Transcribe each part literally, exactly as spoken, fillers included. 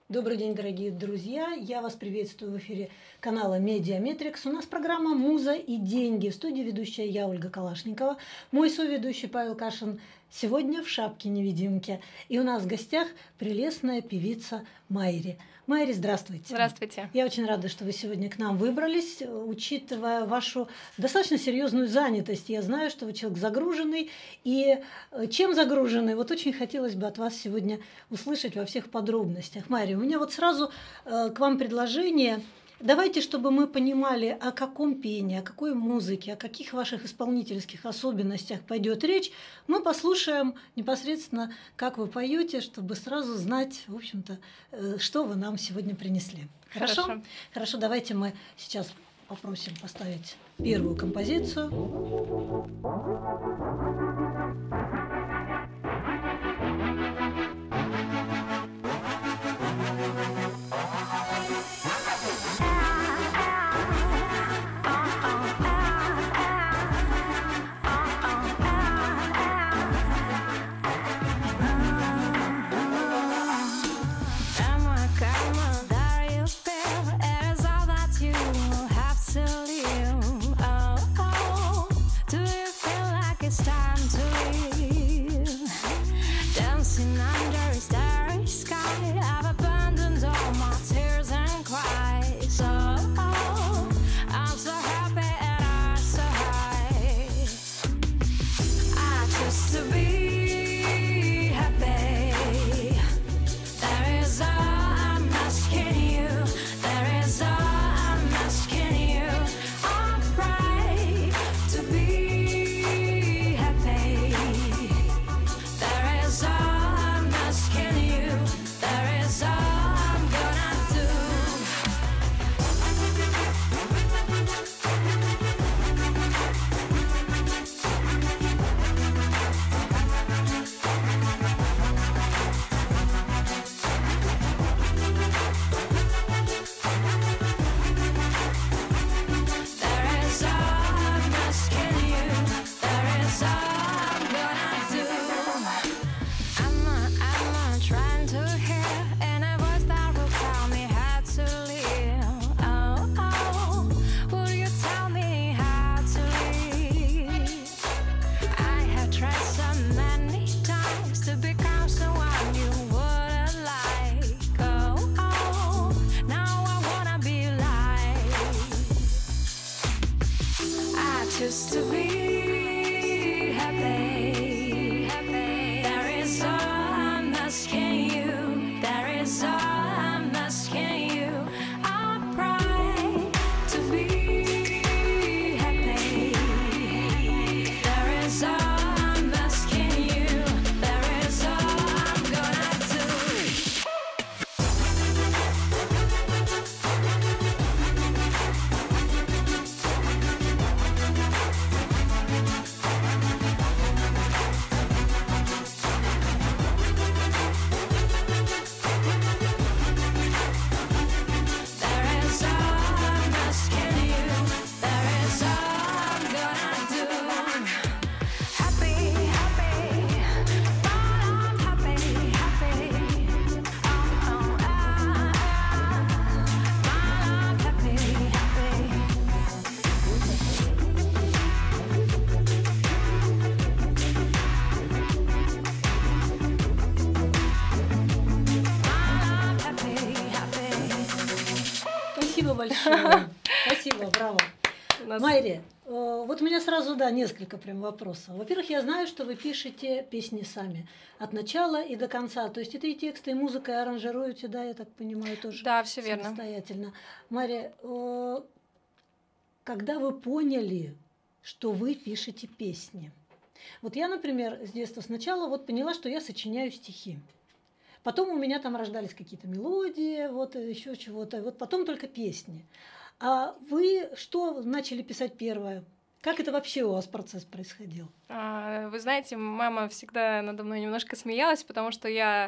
Добрый день, дорогие друзья! Я вас приветствую в эфире канала Медиаметрикс. У нас программа «Муза и деньги». В студии ведущая я, Ольга Калашникова. Мой соведущий Павел Кашин сегодня в шапке-невидимке. И у нас в гостях прелестная певица Майри. Майри, здравствуйте. Здравствуйте. Я очень рада, что вы сегодня к нам выбрались, учитывая вашу достаточно серьезную занятость. Я знаю, что вы человек загруженный. И чем загруженный? Вот очень хотелось бы от вас сегодня услышать во всех подробностях. Майри, у меня вот сразу э, к вам предложение. Давайте, чтобы мы понимали, о каком пении, о какой музыке, о каких ваших исполнительских особенностях пойдет речь, мы послушаем непосредственно, как вы поете, чтобы сразу знать, в общем-то, что вы нам сегодня принесли. Хорошо? Хорошо. Хорошо, давайте мы сейчас попросим поставить первую композицию. Спасибо большое. Спасибо, браво. Нас... Майри, вот у меня сразу, да, несколько прям вопросов. Во-первых, я знаю, что вы пишете песни сами, от начала и до конца. То есть это и тексты, и музыка, и аранжируете, да, я так понимаю, тоже да, все верно. Самостоятельно. Майри, когда вы поняли, что вы пишете песни? Вот я, например, с детства сначала вот поняла, что я сочиняю стихи. Потом у меня там рождались какие-то мелодии, вот еще чего-то, вот потом только песни. А вы что начали писать первое? Как это вообще у вас процесс происходил? А, вы знаете, мама всегда надо мной немножко смеялась, потому что я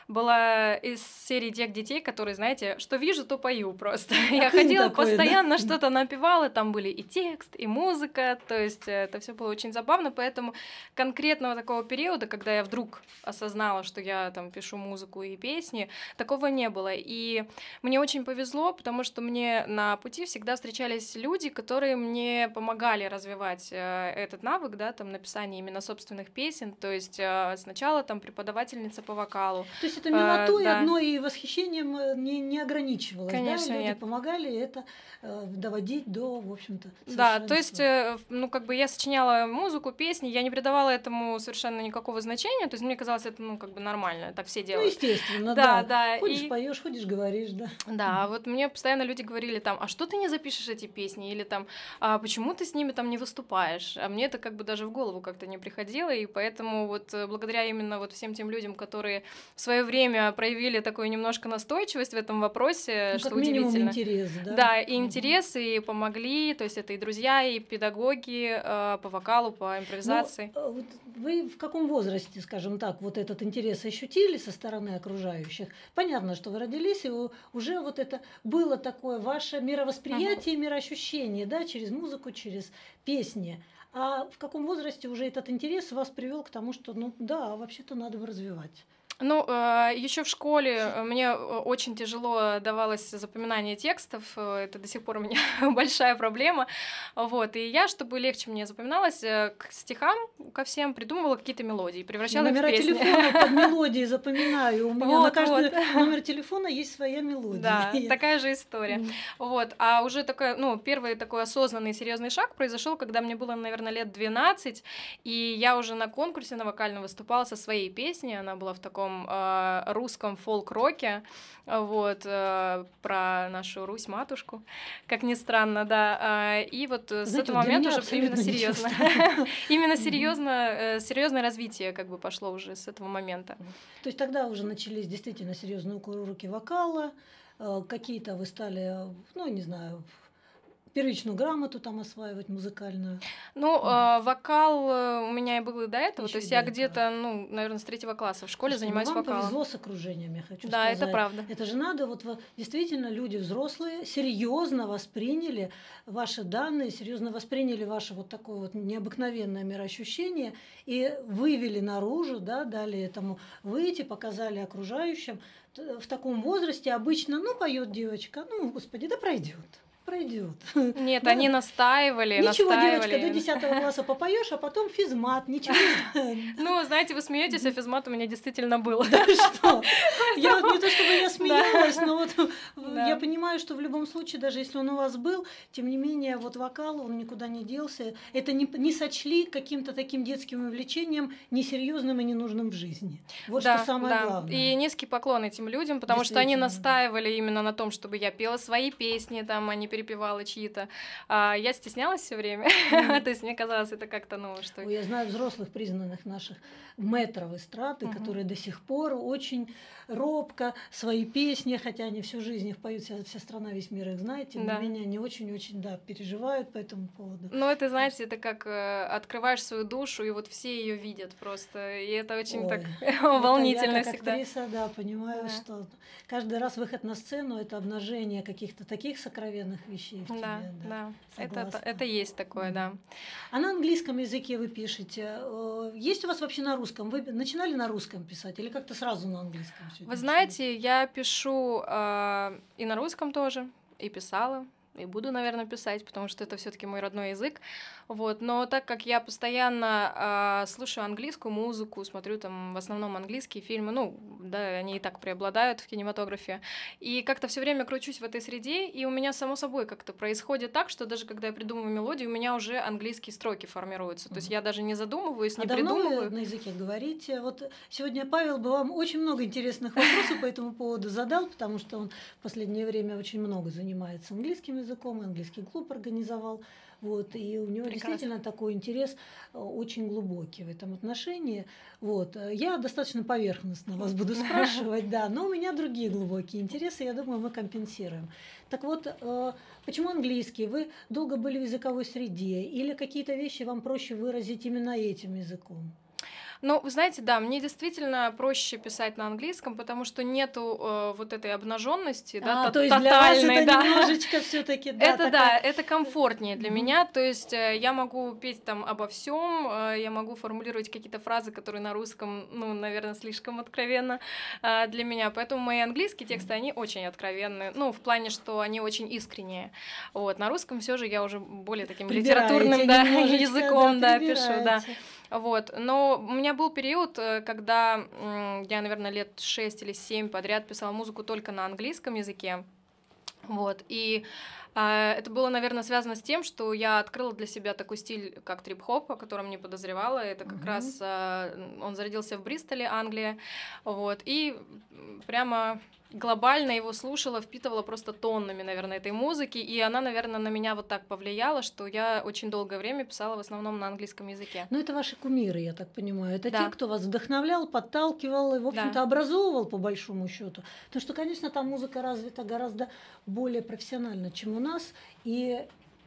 была из серии тех детей, которые, знаете, что вижу, то пою просто. Я ходила постоянно, что-то напевала, там были и текст, и музыка, то есть это все было очень забавно, поэтому конкретного такого периода, когда я вдруг осознала, что я там пишу музыку и песни, такого не было. И мне очень повезло, потому что мне на пути всегда встречались люди, которые мне помогали развивать этот навык, да, там написания именно собственных песен, то есть сначала там преподавательница по вокалу. То есть это милотой а, да. одной и восхищением не, не ограничивалось, конечно, да? Люди нет. помогали это э, доводить до, в общем-то, да, то есть, э, ну, как бы я сочиняла музыку, песни, я не придавала этому совершенно никакого значения, то есть мне казалось, это, ну, как бы нормально, так все делают. Ну, естественно, да. да. да. Ходишь, и... поешь, ходишь, говоришь, да. Да, вот мне постоянно люди говорили там, а что ты не запишешь эти песни, или там, а почему ты с ними там не выступаешь, а мне это как бы даже в голову как-то не приходило, и поэтому вот благодаря именно вот всем тем людям, которые в свое время проявили такую немножко настойчивость в этом вопросе, ну, что как удивительно. Минимум интерес, да? Да, и интерес, и помогли, то есть это и друзья, и педагоги э, по вокалу, по импровизации. Ну, вы в каком возрасте, скажем так, вот этот интерес ощутили со стороны окружающих? Понятно, что вы родились, и уже вот это было такое ваше мировосприятие, uh-huh. мироощущение, да, через музыку, через песни. А в каком возрасте уже этот интерес вас привел к тому, что, ну да, вообще-то надо бы развивать? Ну, еще в школе мне очень тяжело давалось запоминание текстов, это до сих пор у меня большая проблема, вот, и я, чтобы легче мне запоминалось, к стихам ко всем придумывала какие-то мелодии, превращала их в песни. Номера телефона под мелодии запоминаю, у меня вот, на каждый вот. номер телефона есть своя мелодия. Да, такая же история, mm. вот, а уже такой, ну, первый такой осознанный серьезный шаг произошел, когда мне было, наверное, лет двенадцать, и я уже на конкурсе на вокальном выступала со своей песней, она была в таком русском фолк-роке, вот, про нашу Русь-матушку, как ни странно, да, и вот с Знаете, этого момента уже именно серьезно, именно серьезно, серьезное развитие как бы пошло уже с этого момента. То есть тогда уже начались действительно серьезные уроки вокала, какие-то вы стали, ну, не знаю, первичную грамоту там осваивать, музыкальную? Ну, э, вокал у меня и был и до этого, Еще то есть я где-то, ну, наверное, с третьего класса в школе Слушайте, занимаюсь вам вокалом. Вам повезло с окружением, я хочу да, сказать. Да, это правда. Это же надо, вот действительно люди взрослые серьезно восприняли ваши данные, серьезно восприняли ваше вот такое вот необыкновенное мироощущение и вывели наружу, да, дали этому выйти, показали окружающим. В таком возрасте обычно, ну, поет девочка, ну, господи, да пройдет. Пройдет. Нет, ну, они настаивали, ничего, настаивали. девочка, до десятого класса попоешь, а потом физмат, ничего. Ну, знаете, вы смеетесь, а физмат у меня действительно был. Да что? Я вот не то чтобы я смеялась, но вот я понимаю, что в любом случае, даже если он у вас был, тем не менее, вот вокал, он никуда не делся. Это не, не сочли каким-то таким детским увлечением, несерьезным и ненужным в жизни. Вот да, что самое да. главное. И низкий поклон этим людям, потому что они настаивали именно на том, чтобы я пела свои песни, там, они перепевала чьи-то. А я стеснялась все время. Mm-hmm. То есть мне казалось, это как-то, ну, что... Ой, я знаю взрослых признанных наших мэтров эстрады, mm-hmm. которые до сих пор очень робко свои песни, хотя они всю жизнь их поют, вся, вся страна, весь мир их знает, тем да. не менее они очень-очень, да, переживают по этому поводу. Ну, это, знаете, это как э, открываешь свою душу, и вот все ее видят просто, и это очень Ой, так волнительно я, как всегда. Актриса, да, понимаю, да. что каждый раз выход на сцену — это обнажение каких-то таких сокровенных вещей в да, тебе. Да, да. Это, это есть такое, mm-hmm. да. А на английском языке вы пишете? Есть у вас вообще на русском? Вы начинали на русском писать или как-то сразу на английском? Вы знаете, я пишу э, и на русском тоже, и писала, и буду, наверное, писать, потому что это все-таки мой родной язык. Вот. Но так как я постоянно э, слушаю английскую музыку, смотрю там в основном английские фильмы, ну, да, они и так преобладают в кинематографе, и как-то все время кручусь в этой среде, и у меня само собой как-то происходит так, что даже когда я придумываю мелодию, у меня уже английские строки формируются. Mm-hmm. То есть я даже не задумываюсь, не а придумываю. Давно вы на языке говорите? Вот сегодня Павел бы вам очень много интересных вопросов по этому поводу задал, потому что он в последнее время очень много занимается английским языком, английский клуб организовал. Вот, и у него Прекрасно. Действительно такой интерес очень глубокий в этом отношении. Вот. Я достаточно поверхностно вас буду спрашивать, да, но у меня другие глубокие интересы, я думаю, мы компенсируем. Так вот, почему английский? Вы долго были в языковой среде или какие-то вещи вам проще выразить именно этим языком? Ну, вы знаете, да, мне действительно проще писать на английском, потому что нету э, вот этой обнаженности, да, А, то- то есть для вас тотальной, это да. немножечко все-таки, да, Это да, такая... это комфортнее для Мгм. меня, то есть э, я могу петь там обо всем, я могу формулировать какие-то фразы, которые на русском, ну, наверное, слишком откровенно э, для меня, поэтому мои английские тексты, они очень откровенные, ну, в плане, что они очень искренние. Вот, на русском все же я уже более таким Прибираете литературным, да, немножечко, языком, да, да, пишу, да. прибираете. Вот, но у меня был период, э, когда м, я, наверное, лет шесть или семь подряд писала музыку только на английском языке. Вот, и а, это было, наверное, связано с тем, что я открыла для себя такой стиль, как трип-хоп, о котором не подозревала. Это как Мгм. раз а, он зародился в Бристоле, Англия. Вот, и прямо глобально его слушала, впитывала просто тоннами, наверное, этой музыки, и она, наверное, на меня вот так повлияла, что я очень долгое время писала в основном на английском языке. Ну, это ваши кумиры, я так понимаю. Это Да. те, кто вас вдохновлял, подталкивал и, в общем-то, Да. образовывал по большому счету. Потому что, конечно, там музыка развита гораздо более профессионально, чем у нас. И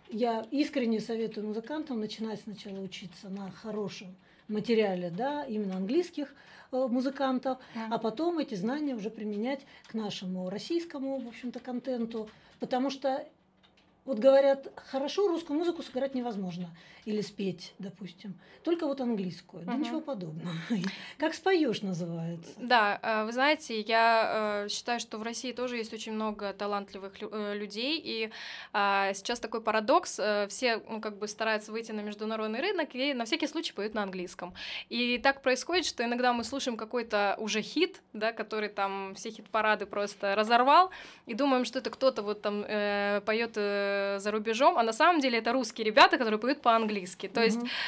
я искренне советую музыкантам начинать сначала учиться на хорошем материале, да, именно английских э, музыкантов, Да. а потом эти знания уже применять к нашему российскому, в общем-то, контенту. Потому что вот говорят, хорошо русскую музыку сыграть невозможно или спеть, допустим, только вот английскую. Да Мгм. ничего подобного. Как споешь называется. Да, э, вы знаете, я э, считаю, что в России тоже есть очень много талантливых лю- э, людей, и а, сейчас такой парадокс, э, все, ну, как бы стараются выйти на международный рынок и на всякий случай поют на английском. И так происходит, что иногда мы слушаем какой-то уже хит, да, который там все хит-парады просто разорвал, и думаем, что это кто-то вот там э, поет э, за рубежом, а на самом деле это русские ребята, которые поют по-английски. То есть Мгм.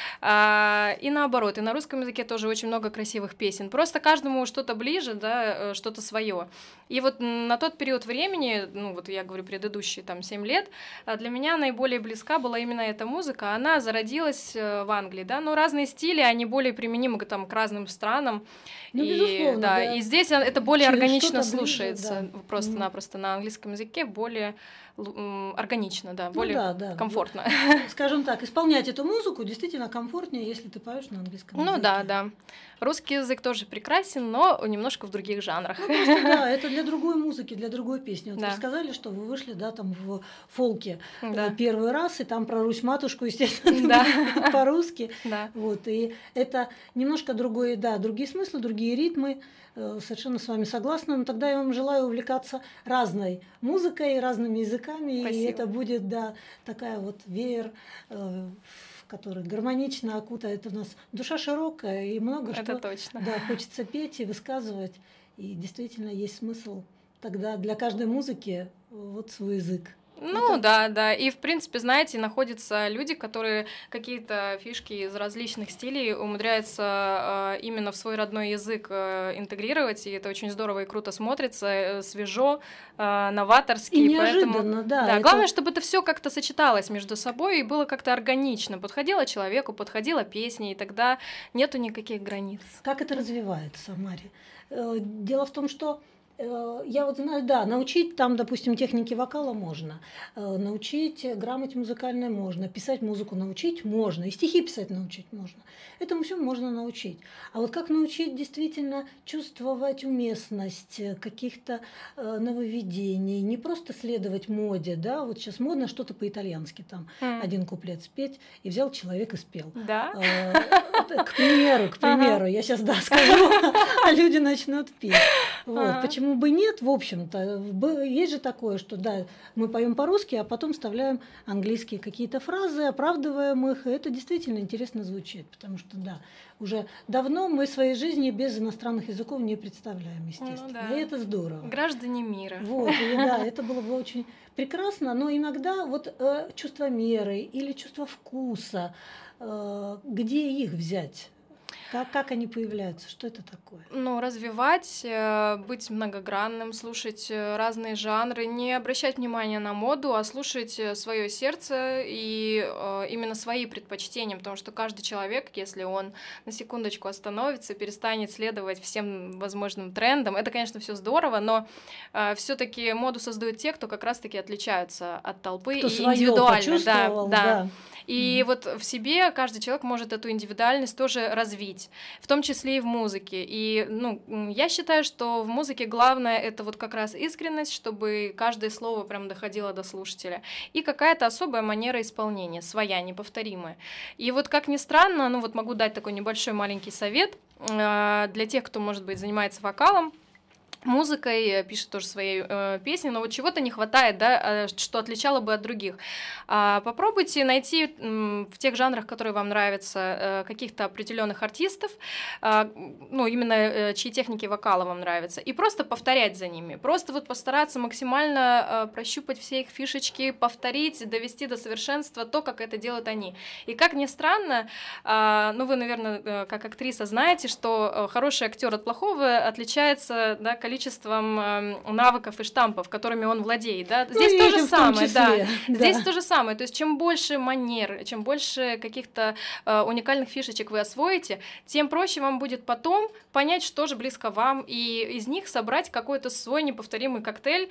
а, и наоборот, и на русском языке тоже очень много красивых песен. Просто каждому что-то ближе, да, э, что-то свое. И вот м, на тот период времени, ну вот я говорю, предыдущие там семь лет, а, для меня наиболее близка была именно эта музыка. Она зародилась э, в Англии, да, но разные стили, они более применимы к, там, к разным странам. Ну, и, безусловно, да, да. и здесь а, это более Через органично что-то ближе, слушается, да. просто-напросто на английском языке более л- м, органично, да, Ну более да, да. комфортно. Скажем так, исполнять эту музыку действительно комфортнее, если ты поешь на английском языке. Ну да, да. Русский язык тоже прекрасен, но немножко в других жанрах. Ну, просто, да, это для другой музыки, для другой песни. Вот Да. вы сказали, что вы вышли, да, там в фолке э, Да. первый раз, и там про Русь-матушку, естественно, Да. будет по-русски. Да. Вот, и это немножко другое, да, другие смыслы, другие ритмы. Э, Совершенно с вами согласна. Но тогда я вам желаю увлекаться разной музыкой, разными языками, и Спасибо. это будет, да, такая вот веер, э, который гармонично окутает у нас. Душа широкая, и много Это что, точно. да, хочется петь и высказывать. И действительно есть смысл тогда для каждой музыки вот свой язык. Ну Это- да, да. И в принципе, знаете, находятся люди, которые какие-то фишки из различных стилей умудряются э, именно в свой родной язык э, интегрировать, и это очень здорово и круто смотрится, э, свежо, э, новаторски. И поэтому- неожиданно, да. Да, это- главное, чтобы это все как-то сочеталось между собой и было как-то органично. Подходило человеку, подходила песня, и тогда нету никаких границ. Как это развивается, Мария? Э, Дело в том, что э, я вот знаю, да, научить там, допустим, техники вокала можно, э, научить грамоте музыкальной можно, писать музыку научить можно, и стихи писать научить можно. Этому всему можно научить. А вот как научить действительно чувствовать уместность э, каких-то э, нововведений, не просто следовать моде, да, вот сейчас модно что-то по-итальянски там М. один куплет спеть, и взял человек и спел. Да? Э, это К примеру, к примеру, я сейчас, да, скажу, а люди начнут петь. Вот. Ага. Почему бы нет, в общем-то. Б- Есть же такое, что, да, мы поем по-русски, а потом вставляем английские какие-то фразы, оправдываем их, и это действительно интересно звучит, потому что, да, уже давно мы в своей жизни без иностранных языков не представляем, естественно, да. и это здорово. Граждане мира. Вот, и да, это было бы очень прекрасно, но иногда вот э, чувство меры или чувство вкуса, э, где их взять? Как, как они появляются? Что это такое? Ну, развивать, э, быть многогранным, слушать э, разные жанры, не обращать внимания на моду, а слушать свое сердце и э, именно свои предпочтения, потому что каждый человек, если он на секундочку остановится, перестанет следовать всем возможным трендам, это, конечно, все здорово, но э, все-таки моду создают те, кто как раз-таки отличаются от толпы Кто и своё индивидуально, да, почувствовал, да. да. И вот в себе каждый человек может эту индивидуальность тоже развить. говорить, в том числе и в музыке. И, ну, я считаю, что в музыке главное это вот как раз искренность, чтобы каждое слово прям доходило до слушателя, и какая-то особая манера исполнения, своя, неповторимая. И вот как ни странно, ну вот могу дать такой небольшой маленький совет э, для тех, кто, может быть, занимается вокалом, музыкой, пишет тоже свои э, песни, но вот чего-то не хватает, да, что отличало бы от других. А, попробуйте найти м, в тех жанрах, которые вам нравятся, э, каких-то определенных артистов, э, ну, именно э, чьи техники вокала вам нравятся, и просто повторять за ними. Просто вот постараться максимально э, прощупать все их фишечки, повторить, довести до совершенства то, как это делают они. И как ни странно, э, ну, вы, наверное, э, как актриса знаете, что э, хороший актер от плохого отличается, да, количеством э, навыков и штампов, которыми он владеет, да. Здесь ну, то же самое, да. да. Здесь то же самое. То есть чем больше манер, чем больше каких-то э, уникальных фишечек вы освоите, тем проще вам будет потом понять, что же близко вам, и из них собрать какой-то свой неповторимый коктейль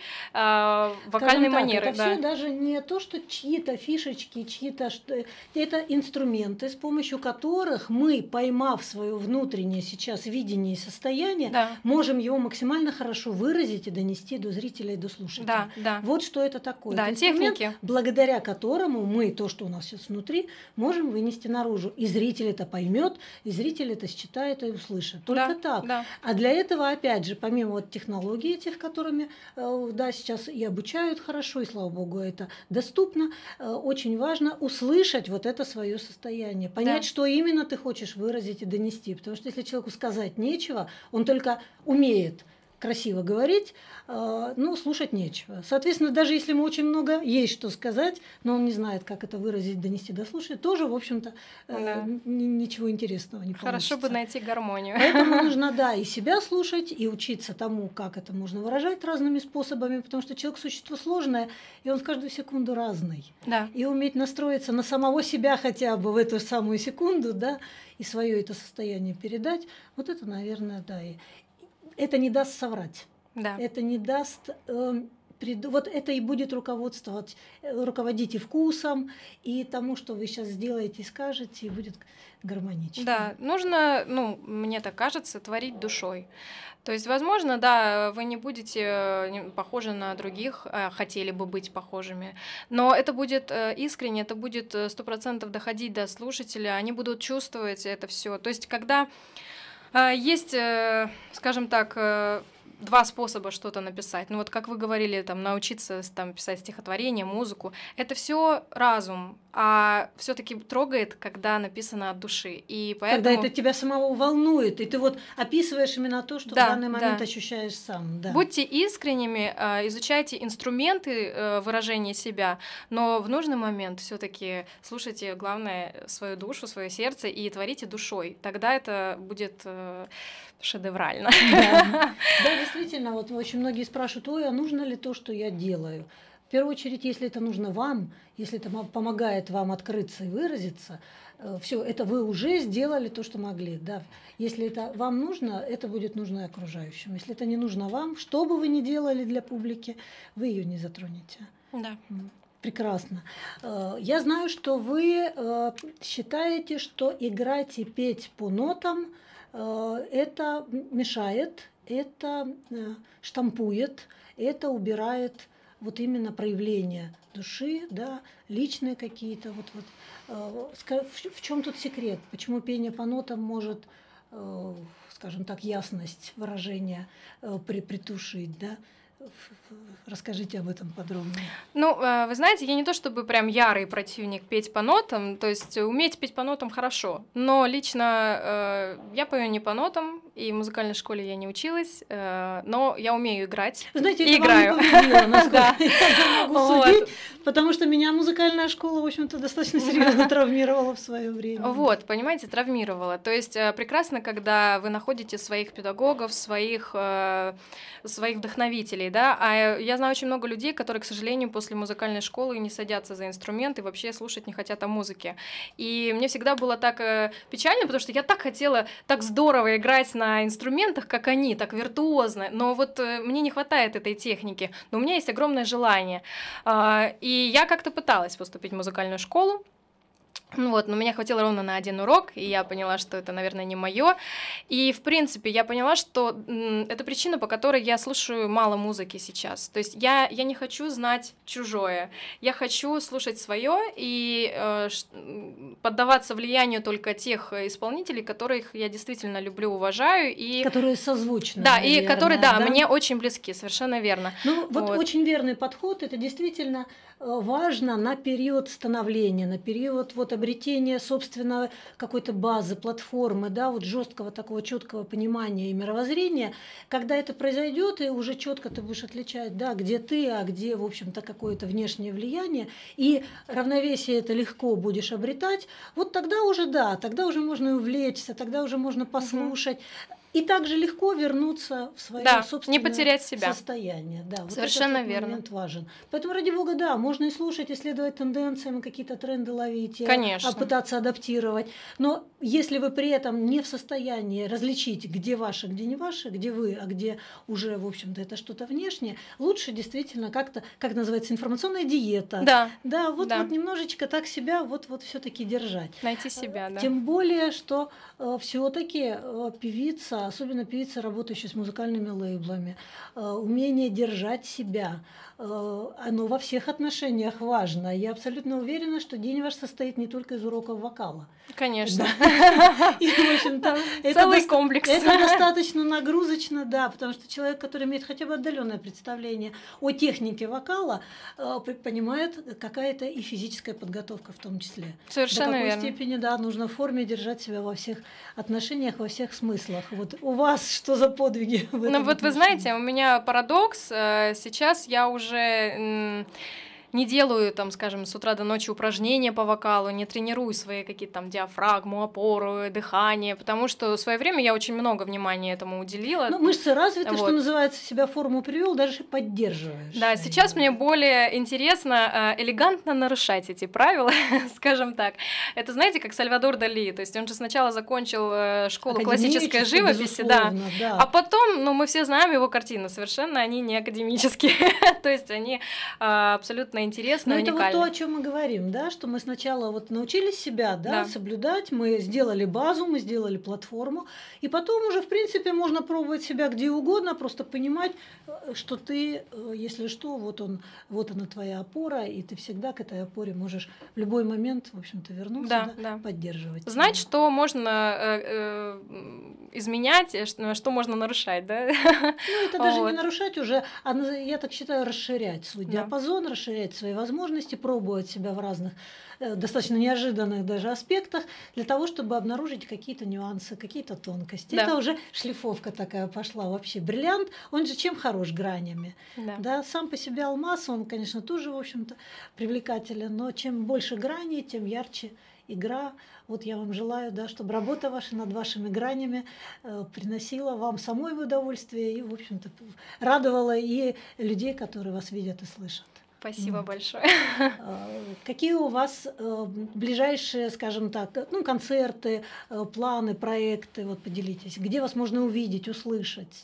э, вокальной так, манеры. Это да. все даже не то, что чьи-то фишечки, чьи-то это инструменты, с помощью которых мы, поймав свое внутреннее сейчас видение и состояние, да. можем его максимально хорошо выразить и донести до зрителя и до слушателя. Да, да. Вот что это такое. Да, это техники. Благодаря которому мы, то, что у нас сейчас внутри, можем вынести наружу. И зритель это поймет, и зритель это считает и услышит. Только да, так. Да. А для этого, опять же, помимо вот технологий этих, которыми да, сейчас и обучают хорошо, и, слава богу, это доступно, очень важно услышать вот это свое состояние, понять, да. что именно ты хочешь выразить и донести. Потому что если человеку сказать нечего, он только умеет красиво говорить, э, ну, слушать нечего. Соответственно, даже если ему очень много есть что сказать, но он не знает, как это выразить, донести до слушателя, тоже, в общем-то, э, да. ничего интересного не Хорошо получится. бы найти гармонию. Поэтому нужно, да, и себя слушать, и учиться тому, как это можно выражать разными способами, потому что человек – существо сложное, и он в каждую секунду разный. Да. И уметь настроиться на самого себя хотя бы в эту самую секунду, да, и свое это состояние передать, вот это, наверное, да, и это не даст соврать, да. это не даст, э, прид... вот это и будет руководствовать, руководить и вкусом, и тому, что вы сейчас сделаете и скажете, и будет гармонично. Да, нужно, ну, мне так кажется, творить душой. То есть, возможно, да, вы не будете похожи на других, хотели бы быть похожими, но это будет искренне, это будет сто процентов доходить до слушателя, они будут чувствовать это все. То есть, когда есть, скажем так, два способа что-то написать. Ну вот как вы говорили, там научиться там писать стихотворение, музыку, это все разум, а все-таки трогает, когда написано от души. И поэтому... Когда это тебя самого волнует, и ты вот описываешь именно то, что да, в данный момент да. ощущаешь сам. Да. Будьте искренними, изучайте инструменты выражения себя, но в нужный момент все-таки слушайте, главное, свою душу, свое сердце и творите душой. Тогда это будет шедеврально. Да. Да, действительно, вот очень многие спрашивают, ой, а нужно ли то, что я делаю? В первую очередь, если это нужно вам, если это помогает вам открыться и выразиться, все, это вы уже сделали то, что могли. Да. Если это вам нужно, это будет нужно и окружающим. Если это не нужно вам, что бы вы ни делали для публики, вы ее не затронете. Да. Прекрасно. Я знаю, что вы считаете, что играть и петь по нотам это мешает, это штампует, это убирает вот именно проявление души, да, личные какие-то. Вот, вот. В чем тут секрет? Почему пение по нотам может, скажем так, ясность выражения притушить, да? Расскажите об этом подробнее. Ну, вы знаете, я не то чтобы прям ярый противник петь по нотам, то есть уметь петь по нотам хорошо, но лично я пою не по нотам, и в музыкальной школе я не училась, но я умею играть. Знаете, и это играю. Вам не повезло, насколько я могу судить, потому что меня музыкальная школа, в общем-то, достаточно серьезно травмировала в свое время. Вот, понимаете, травмировала. То есть прекрасно, когда вы находите своих педагогов, своих, своих вдохновителей, да, а я знаю очень много людей, которые, к сожалению, после музыкальной школы не садятся за инструмент и вообще слушать не хотят о музыке. И мне всегда было так печально, потому что я так хотела так здорово играть на инструментах, как они, так виртуозно, но вот мне не хватает этой техники, но у меня есть огромное желание. И я как-то пыталась поступить в музыкальную школу, Ну вот, но меня хватило ровно на один урок, и я поняла, что это, наверное, не мое. И, в принципе, я поняла, что м, это причина, по которой я слушаю мало музыки сейчас. То есть я, я не хочу знать чужое, я хочу слушать свое и э, ш- м, поддаваться влиянию только тех исполнителей, которых я действительно люблю, уважаю. И... Которые созвучны, Да, наверное, и которые, да, да? мне очень близки, совершенно верно. Ну, вот, Вот. очень верный подход. Это действительно э, важно на период становления, на период вот обретения собственного какой-то базы, платформы, да, вот жесткого такого четкого понимания и мировоззрения. Когда это произойдет, и уже четко ты будешь отличать, да, где ты, а где, в общем-то, какое-то внешнее влияние, и равновесие это легко будешь обретать, вот тогда уже, да, тогда уже можно увлечься, тогда уже можно послушать. И также легко вернуться в свое Да, собственное не потерять себя. состояние. Да, вот Совершенно этот вот верно. момент важен. Поэтому, ради бога, да, можно и слушать, и следовать тенденциям, и какие-то тренды ловить, и Конечно. а, пытаться адаптировать. Но если вы при этом не в состоянии различить, где ваше, где не ваше, где вы, а где уже, в общем-то, это что-то внешнее, лучше действительно как-то, как называется, информационная диета. Да, Да, вот, да. вот немножечко так себя вот, вот все-таки держать. Найти себя, да. Тем более, что э, все-таки э, певица, особенно певица, работающая с музыкальными лейблами, э, умение держать себя, э, оно во всех отношениях важно. Я абсолютно уверена, что день ваш состоит не только из уроков вокала. Конечно. И, в общем-то, это Целый доста- комплекс. Это достаточно нагрузочно, да, потому что человек, который имеет хотя бы отдаленное представление о технике вокала, э, п- понимает, какая-то и физическая подготовка в том числе. Совершенно До какой верно. степени, да, нужно в форме держать себя во всех отношениях, во всех смыслах. Вот у вас что за подвиги в этом Ну вот вы отношении? знаете, у меня парадокс. э, Сейчас я уже м, не делаю, там, скажем, с утра до ночи упражнения по вокалу, не тренирую свои какие-то там диафрагму, опору, дыхание, потому что в свое время я очень много внимания этому уделила. Ну, мышцы развиты, Вот. что называется, себя в форму привел, даже поддерживаешь. Да, сейчас мне более интересно э, элегантно нарушать эти правила, скажем так. Это, знаете, как Сальвадор Дали, то есть он же сначала закончил э, школу классической Академически, живописи, да, безусловно, да. а потом, ну, мы все знаем его картины, совершенно они не академические, то есть они э, абсолютно интересны, Но это вот то, уникальны. о чем мы говорим, да, что мы сначала вот научились себя, да, Да. соблюдать, мы сделали базу, мы сделали платформу, и потом уже, в принципе, можно пробовать себя где угодно, просто понимать, э, что ты, э, если что, вот он, вот она твоя опора, и ты всегда к этой опоре можешь в любой момент, в общем-то, вернуться, Да, да, да. поддерживать. Знать, себя. что можно э, э, изменять, э, что, что можно нарушать, да? Ну, это даже Вот. не нарушать уже, а на- я так считаю, расширять свой Да. диапазон, расширять свои возможности, пробовать себя в разных э, достаточно неожиданных даже аспектах для того, чтобы обнаружить какие-то нюансы, какие-то тонкости. Да. Это уже шлифовка такая пошла вообще. Бриллиант, он же чем хорош? Гранями. Да. Да, сам по себе алмаз, он, конечно, тоже, в общем-то, привлекателен, но чем больше граней, тем ярче игра. Вот я вам желаю, да, чтобы работа ваша над вашими гранями э, приносила вам самой в удовольствие и, в общем-то, радовала и людей, которые вас видят и слышат. Спасибо Вот. большое. Э, Какие у вас э, ближайшие, скажем так, э, ну, концерты, э, планы, проекты? Вот поделитесь. Где вас можно увидеть, услышать?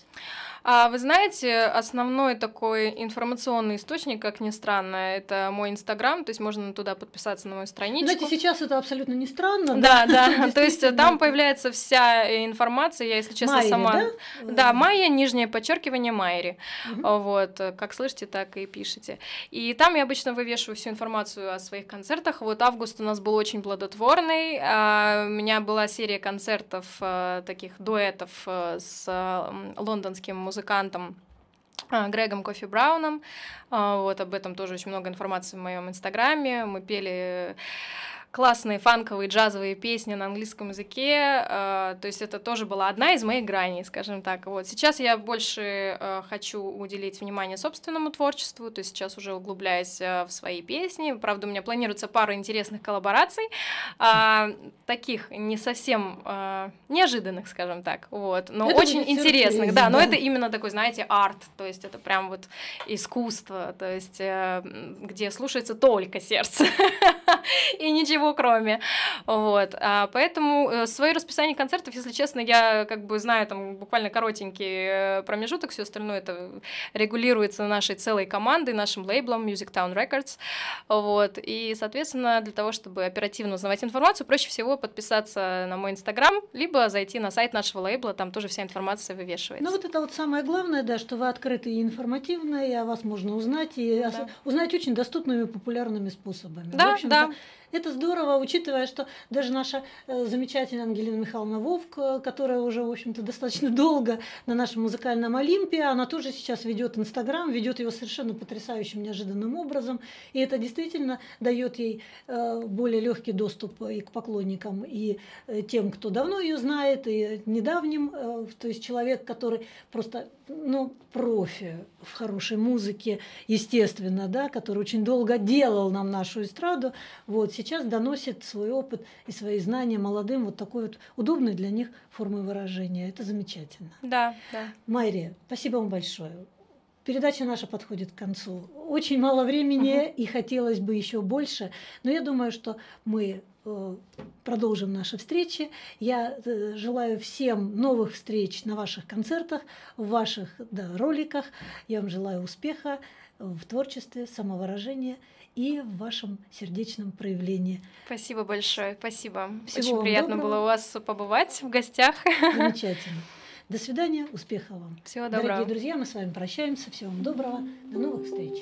А вы знаете, основной такой информационный источник, как ни странно, это мой Инстаграм, то есть можно туда подписаться на мою страничку. Знаете, сейчас это абсолютно не странно. Да, да, то есть Действительно, там это появляется вся информация, я, если честно, Майри, сама... да? Да, Майя, нижнее подчеркивание Майри. Мгм. Вот, как слышите, так и пишите. И там я обычно вывешиваю всю информацию о своих концертах. Вот август у нас был очень плодотворный. а, У меня была серия концертов, а, таких дуэтов а, с а, м, лондонским музыкантом а, Грегом Кофи Брауном. А, Вот об этом тоже очень много информации в моем инстаграме. Мы пели классные фанковые джазовые песни на английском языке, э, то есть это тоже была одна из моих граней, скажем так. Вот сейчас я больше э, хочу уделить внимание собственному творчеству, то есть сейчас уже углубляюсь э, в свои песни. Правда, у меня планируется пара интересных коллабораций, э, таких не совсем э, неожиданных, скажем так, вот, но Это очень будет интересных, сюрприз, да, но да. это именно такой, знаете, арт, то есть это прям вот искусство, то есть э, где слушается только сердце и ничего ничего кроме. Вот. А поэтому свое расписание концертов, если честно, я как бы знаю там буквально коротенький промежуток, все остальное это регулируется нашей целой командой, нашим лейблом Music Town Records. Вот. И, соответственно, для того, чтобы оперативно узнавать информацию, проще всего подписаться на мой Инстаграм, либо зайти на сайт нашего лейбла, там тоже вся информация вывешивается. Ну вот это вот самое главное, да, что вы открыты и информативно, и о вас можно узнать, и да. узнать очень доступными, популярными способами. Да, да. Это здорово, учитывая, что даже наша э, замечательная Ангелина Михайловна Вовк, которая уже, в общем-то, достаточно долго на нашем музыкальном Олимпе, она тоже сейчас ведет Инстаграм, ведет его совершенно потрясающим, неожиданным образом, и это действительно дает ей э, более легкий доступ и к поклонникам, и э, тем, кто давно ее знает, и недавним, э, то есть человек, который просто, ну, профи в хорошей музыке, естественно, да, который очень долго делал нам нашу эстраду, вот, сейчас доносит свой опыт и свои знания молодым вот такой вот удобной для них формой выражения. Это замечательно. Да, да. Майри, спасибо вам большое. Передача наша подходит к концу. Очень мало времени, uh-huh. и хотелось бы еще больше, но я думаю, что мы э, продолжим наши встречи. Я э, желаю всем новых встреч на ваших концертах, в ваших да, роликах. Я вам желаю успеха в творчестве, самовыражения и в вашем сердечном проявлении. Спасибо большое, спасибо. Всего Очень вам приятно доброго. было у вас побывать в гостях. Замечательно. До свидания, успехов вам. Всего доброго. Дорогие друзья, мы с вами прощаемся. Всего вам доброго. До новых встреч.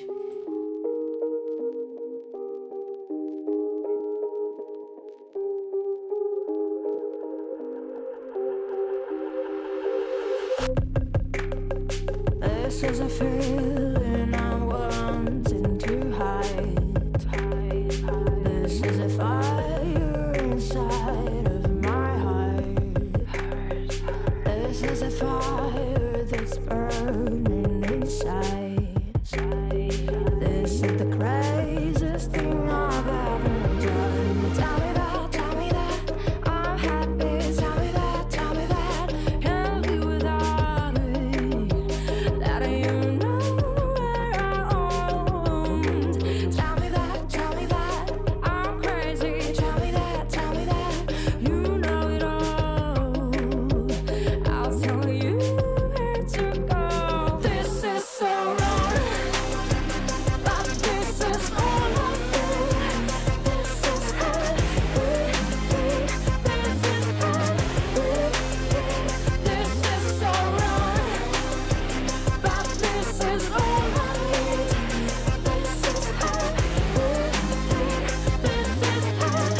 This is a feeling I'm wanting to hide. This is a fire inside of my heart. This is a fire that's burning inside. This is the craziest thing I've ever done. Tell me that, tell me that I'm happy. Tell me that, tell me that can't live without it. That you know where I own. Tell me that, tell me that I'm crazy. Tell me that, tell me that you know it all. I'll tell you where to go. This is so wrong, but this is all I feel. This is hard. This is hard. This is so wrong, but this is all I need. This is hard. This is hard.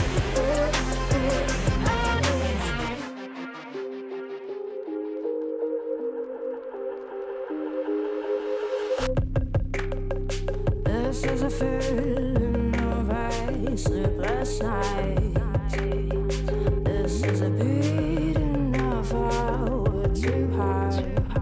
This is a feeling of a sleepless night. This is a beating of our two hearts.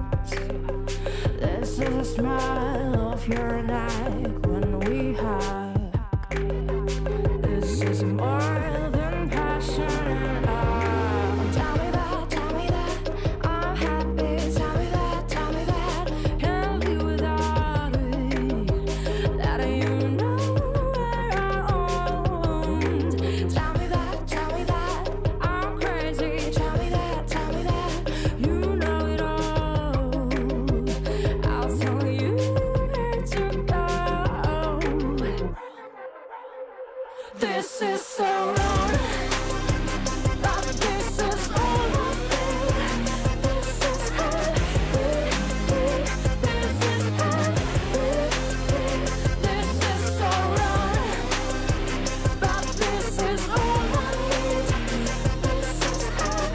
This is a smile of your neck when we hug. This is more than passion and love. Tell me that, tell me that I'm happy. Tell me that, tell me that can't live without it. That you know where I own. Tell me that, tell me that I'm crazy. Tell me that, tell me that you know it all. I'll tell you where to go. This is so wrong, but this is all I feel. This is hard. This is hard. This is so wrong, but this is all I need. This is hard.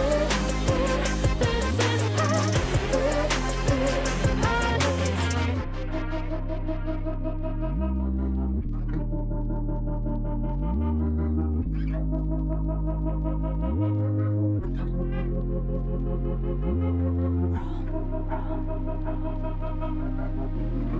This is hard. I need.